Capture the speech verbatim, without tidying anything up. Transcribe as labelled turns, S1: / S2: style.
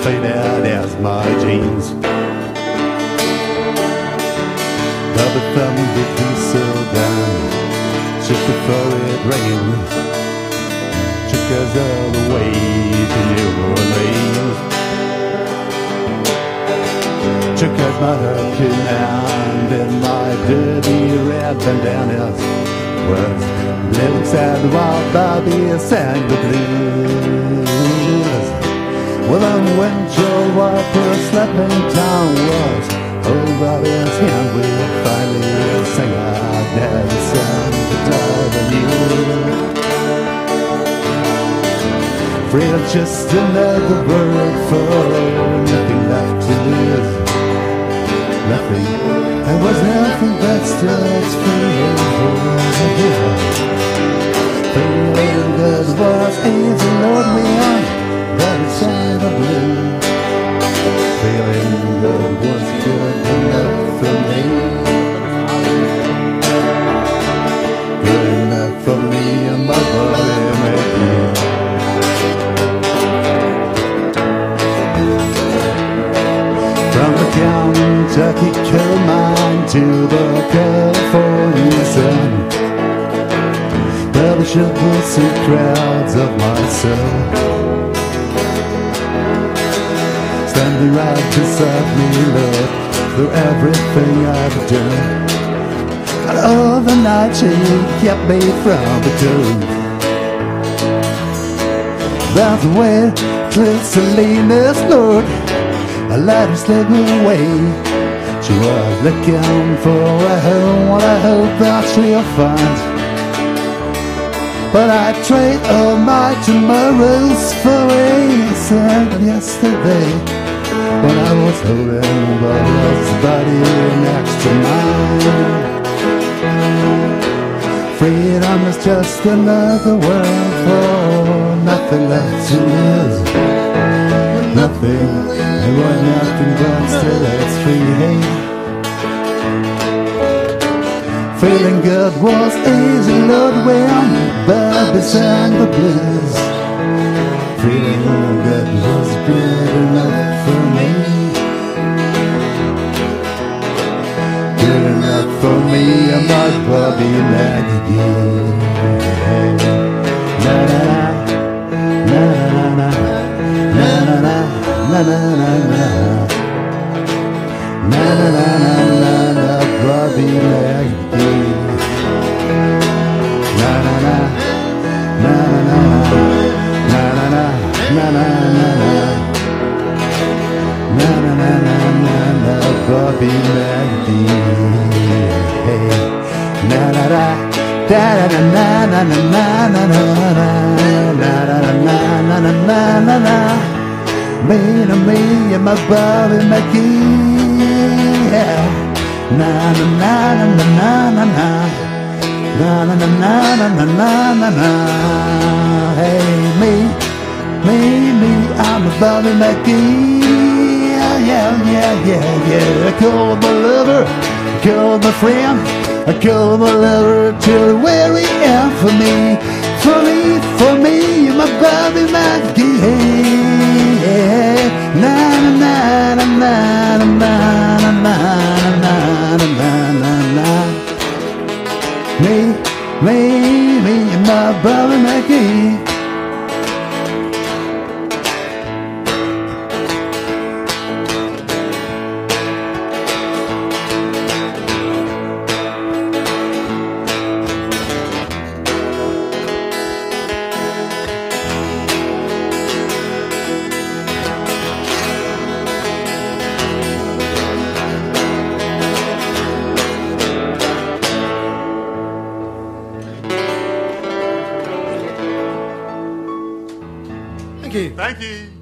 S1: faded as my jeans. Bobby thumbed the diesel down, just before it rained. Took us all the way to New Orleans. Took out my hurricane and in my dirty red bandanas was living sad while Bobby sang the blues. Well, then when Joe Walker slept in town was old Bobby's hand, we finally sang our daddy song to die the news. Freedom, just another word for nothing left to lose. Nothing, there was nothing but still freedom. Feeling good was easy, Lord, we are that side of blue. Feeling good was good enough for me. Good enough for me and my body made me. From the Kentucky coal mine to the California sun, Bobby should will see crowds of myself standing right beside me, look through everything I've done. And all the nights she kept me from the truth. That's the way through Salinas, Lord, I let her slip away. She was looking for a home, what I hope that she'll find. But I trade all my tomorrows for a sad yesterday, when I was holding Bobby's body next to mine. Freedom is just another word for nothing left to lose. Nothing, there was nothing but still it's free. Hey, feeling good was easy, Lord, when Bobby sang the blues. Feeling good was good enough for me. Good enough for me and my Bobby McGee. Na na na na na na na na na na na na na na Bobby McGee. Na na na na na na na na na na na na na na na Bobby McGee. Hey, na na na da da na na na na na na na na na na na na. Me and me and my Bobby McGee. Yeah. Na na na na na na na na na na na na na na na. Hey, me, me, me, I'm a Bobby McGee. Yeah, yeah, yeah, yeah, yeah. I call my lover, I call my friend, I call my lover till where he am for me, for me, for me, my Bobby McGee. Yeah, na na na na na na na na na na na na. Me, me, me, my Bobby McGee.
S2: Thank you.
S3: Thank you.